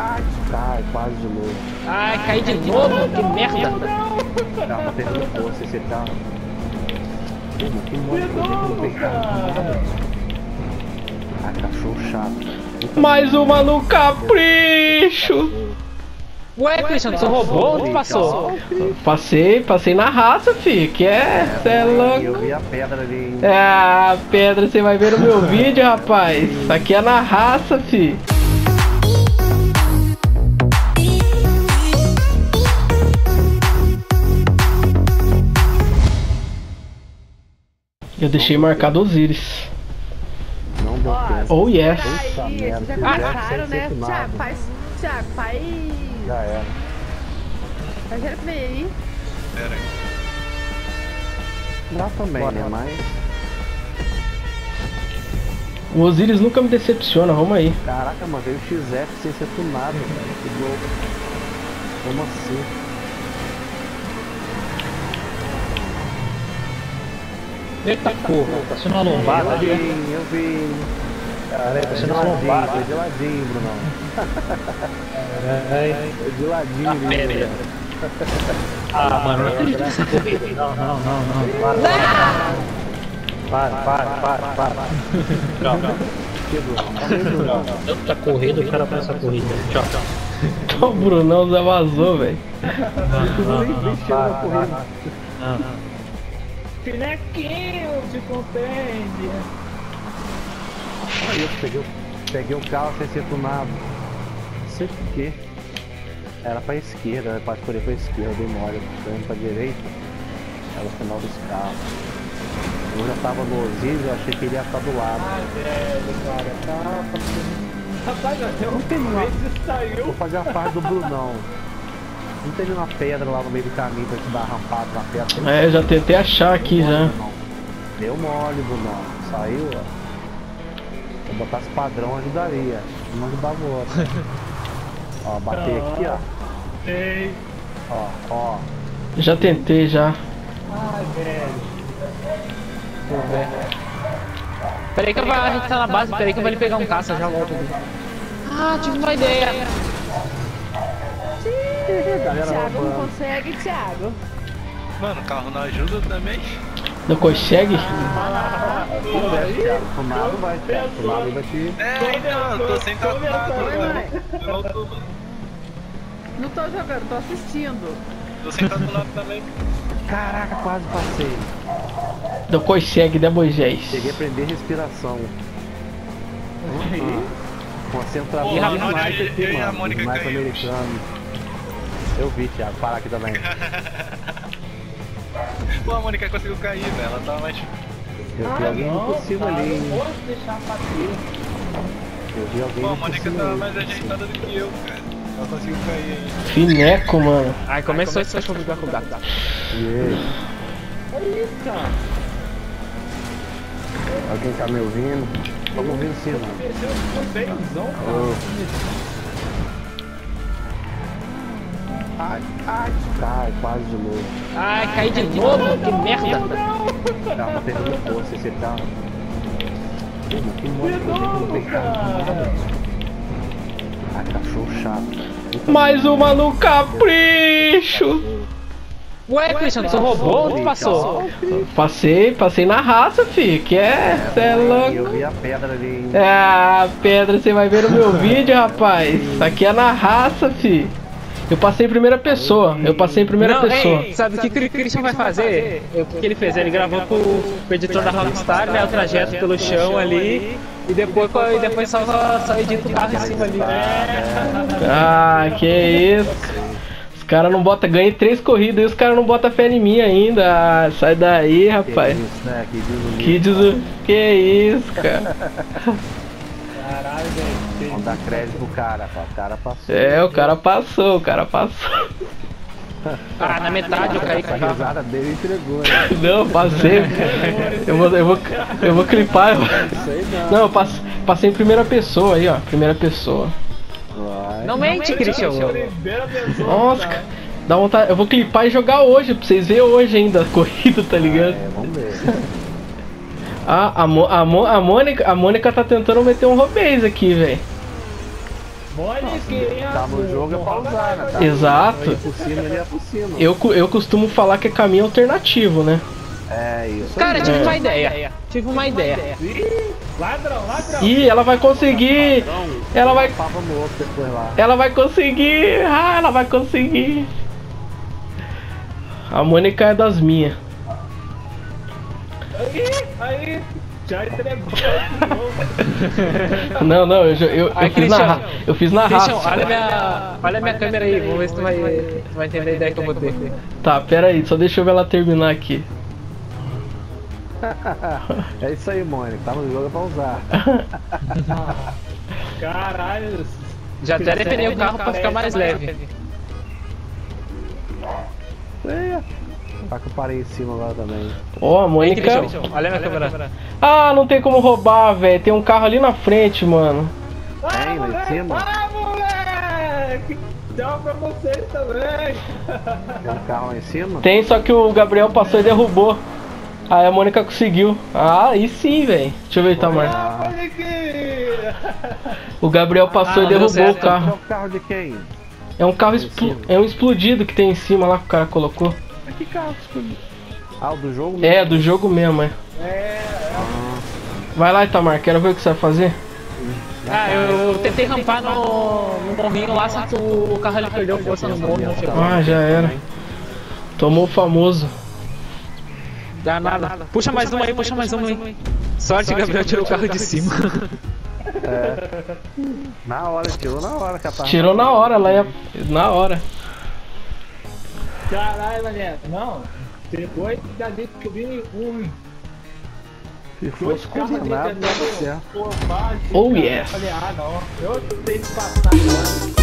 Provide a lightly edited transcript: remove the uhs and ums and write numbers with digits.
Ai, quase de novo. Ai, caí de novo? Que merda! Não, tá perdendo força esse carro. Que monte de gente não tem carro. Ah, cachorro chato. Mais uma no capricho! Ué, Cristiano, tu roubou ou tu passou? Passei na raça, fi. Que é? Cê é Eu louco? vi a pedra ali. É, a pedra você vai ver no meu vídeo, rapaz. Isso aqui é na raça, fi. Eu deixei marcado os íris. Não deu tempo. Oh yes. Puta Aí, merda, vocês se já tivesse começaram, né? feito nada, Thiago, faz. já era. Faz ele comer aí. Pera aí. Dá também, né? Mas. O Osiris nunca me decepciona, vamos aí. Caraca, mano, veio o XF sem ser tunado, velho. Que louco. Como assim? Eita porra, tá sendo uma lombada ali. Eu vi. Caralho, tá sendo uma Foi lombada. de ladinho, Brunão. Caralho. Foi de ladinho, Pedra. Ah, mano, não acredito nessa corrida. Não. Para. Não. Brunão. Tanta corrida, o cara faz essa corrida. Tchau. O Brunão já vazou, velho. Nem chegou na corrida. Pinequinho, te compreende. Aí eu peguei o carro sem ser tunado. Não sei por quê. Era pra esquerda, pra escolher pra esquerda, dei mole. Tô indo pra direita. Era o final dos carros. Eu já tava no Osiris, eu achei que ele ia estar do lado. Rapaz, até Não tem uma... saiu. Vou fazer a parte do Brunão. Não teve uma pedra lá no meio do caminho pra te dar rampado na pedra. É, eu já tentei achar aqui já. Deu mole, Brunão. Saiu, ó. Se eu botasse padrão, ajudaria. Não ajudava o outro. Ó, bater aqui, ó. Ei. Ó. Já tentei já. Ai, velho. Peraí que a gente tá na base, peraí que eu vou ali pegar um caça, já volto aqui. Ah, tive uma ideia. Thiago não consegue, Thiago. Mano, o carro não ajuda também. Não consegue? Fumado vai, Thiago. Fumado vai te... Então, eu tô sem tratado. Não tô jogando, tô assistindo. Tô sem tratado também. Caraca, quase passei. Não consegue, né, Moisés? Cheguei a prender respiração. Concentrador Porra, de sniper eu aqui, e a mano. Mônica Sniper caiu. americano. Eu vi, Thiago. Parar aqui também. Pô, a Mônica conseguiu cair, velho. Ela tava mais. Eu vi alguém impossível ali, hein? Eu vi alguém Pô, a Mônica impossível tava ali. mais ajeitada do que eu, cara. Ela conseguiu cair aí. Fineco, mano. Ai, começou esse cachorro com o gato. E aí? Alguém tá me ouvindo? Tô me ouvindo sim, mano. Ô. Ai, quase de novo. Ai, caí de novo? Que merda! Tava tá perdendo força esse carro. Que monte de gente não tem carro. Ah, cachorro chato. Mais uma no capricho! Ué, Cristiano, tu roubou ou tu passou? Passei na raça, fi. Que é? Cê é Eu louco? vi a pedra ali. É, a pedra você vai ver no meu vídeo, rapaz. Isso aqui é na raça, fi. Eu passei em primeira pessoa. Pessoa. Ei, sabe o que o Christian vai fazer? O que ele fez? Ele gravou com o editor da Rockstar, né? O trajeto pelo chão ali. E depois só edita o carro em cima ali. Ah, que isso. Os caras não botam. Ganhei 3 corridas e os caras não botam fé em mim ainda. Ah, sai daí, rapaz. Que isso, né? Que diz o. Que isso, cara. Caralho, velho. Vamos dar crédito pro cara, pá. O cara passou. É, o cara passou. Ah, na metade eu caí com A a carro. risada dele entregou, né? Não, passei. Eu vou clipar. Sei não. Não, eu passei em primeira pessoa aí, ó. Primeira pessoa. Vai. Não mente, Christian. Nossa, cara. Dá vontade. Eu vou clipar e jogar hoje, pra vocês verem hoje ainda a corrida, tá ligado? É, vamos ver. Ah, a Mônica tá tentando meter um robês aqui, velho. Tá no jogo é pra usar, né? Tá Exato. por cima, ele é por cima. Eu costumo falar que é caminho alternativo, né? É isso. Cara, aí. tive uma ideia. Tive uma ideia. Ih, ela vai conseguir! Ela vai. Tava no outro depois lá. Ela vai conseguir! Ah, ela vai conseguir! A Mônica é das minhas. Aí, já entregou. Não, eu fiz na Christian, raça. olha a minha câmera aí, vamos ver se tu vai entender a ideia que eu vou ter. Tá, pera aí, só deixa eu ver ela terminar aqui. É isso aí, Mônica. Tá no jogo é pra usar. Caralho. Já até defini o carro pra ficar mais leve. Tá que eu parei em cima agora também. Ó, a Ei, Mônica. Christian, olha a minha câmera. Ah, não tem como roubar, velho. Tem um carro ali na frente, mano. Tem lá em cima? Ah, moleque! Tchau pra vocês também. Tem um carro lá em cima? Tem, só que o Gabriel passou e derrubou. Aí a Mônica conseguiu. Ah, aí sim, velho. Deixa eu ver, Itamar. O Gabriel passou e não deu derrubou o certo. É carro. o carro de quem? É um carro é um explodido que tem em cima lá que o cara colocou. Mas que carro? Ah, o do jogo? É, do jogo mesmo, é. Vai lá, Itamar, quero ver o que você vai fazer. Ah, eu tentei rampar no morrinho lá, só que o carro ele perdeu força no morro, não chegou. Ah, já era. Tomou o famoso. Dá nada. Puxa mais uma aí, puxa mais uma aí. Sorte, Gabriel tirou o carro de cima. Na hora, tirou na hora, capaz. Tirou na hora, ela ia. Na hora. Caralho, mané. Não. Depois já disse que eu vi um. Se fosse combinado, dava certo. Pô, bate, Oh, cara. yes. Eu falei, ah, não. Eu tenho que passar agora.